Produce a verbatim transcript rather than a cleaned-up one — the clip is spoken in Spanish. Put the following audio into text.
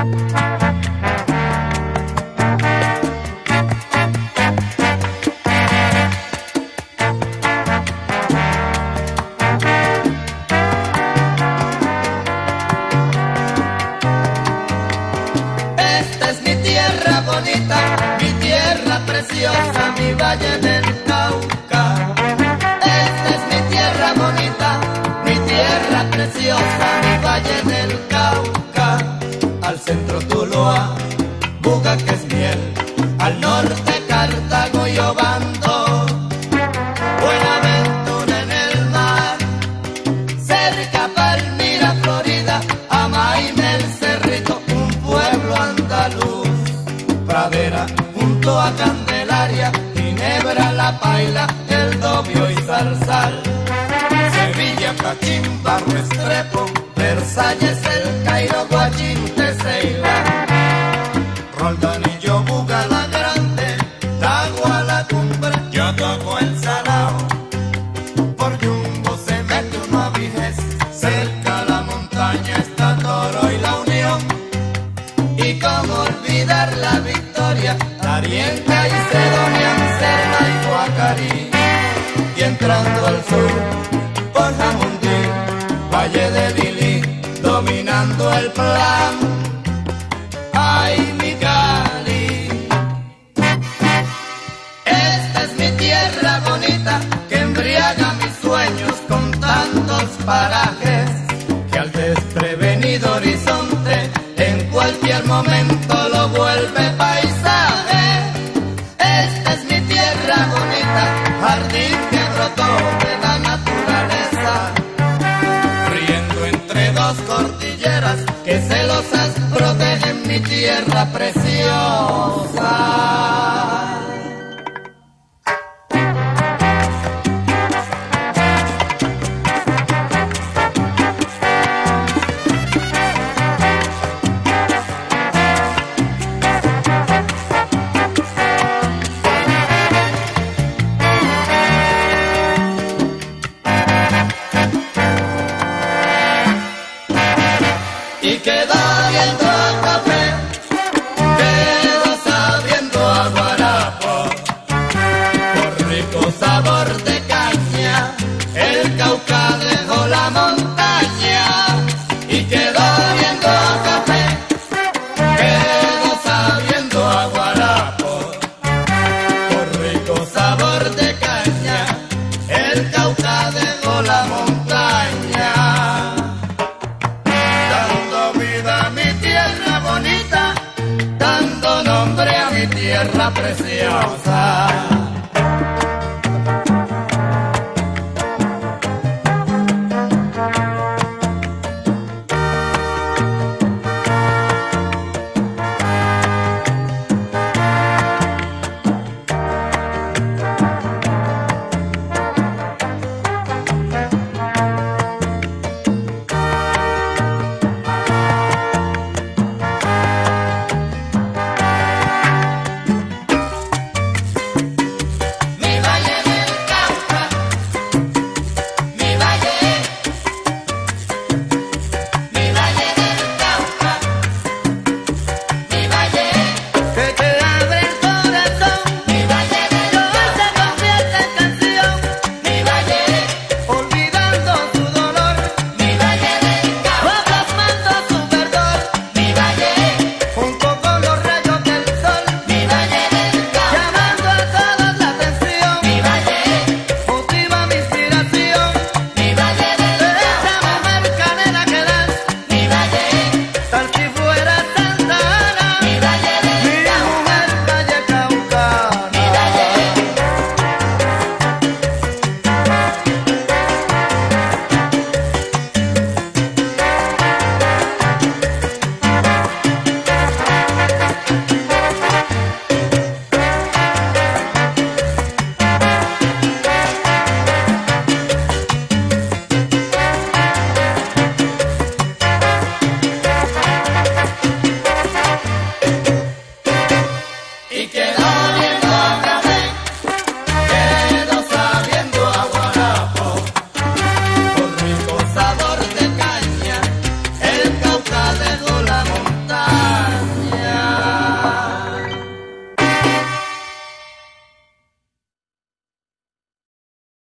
preciosa, mi valle del Cauca. Esta es mi tierra bonita, mi tierra preciosa, mi valle del Cauca. Al centro Tuluá, Buga que es miel, al norte Cartago y Obando, Buenaventura en el mar, cerca Palmira, Florida, Amaime, el Cerrito, un pueblo andaluz, Pradera junto a Candelaria, Ginebra, La Paila, El Dobio y Zarzal, Sevilla, Cachimba, Restrepo, Versalles, El Cairo, Guachín, Ceilán, Roldanillo, Buga la Grande, Tagua la Cumbre, yo toco el Salao, por Yumbo se mete uno a Vijes, cerca la montaña está Toro y La Unión, y cómo olvidar la Victoria, Tarienca y Cedonia, Serna y Guacarí, y entrando al sur, por Jamundí, Valle de Lili, dominando el plan, ay mi Cali. Esta es mi tierra bonita, que embriaga mis sueños con tantos parajes, que al desprevenido horizonte, en cualquier momento lo vuelve paisaje. Esta es mi tierra bonita, jardín que brotó de la naturaleza, riendo entre dos cordilleras que celosas protegen mi tierra preciosa. Y quedó viendo a café, quedó sabiendo a guarapo, por rico sabor de caña, el Cauca dejó la montaña. Y quedó viendo a café, quedó sabiendo a guarapo, por rico sabor de caña, el Cauca dejó la montaña. Bonita, dando nombre a mi tierra preciosa.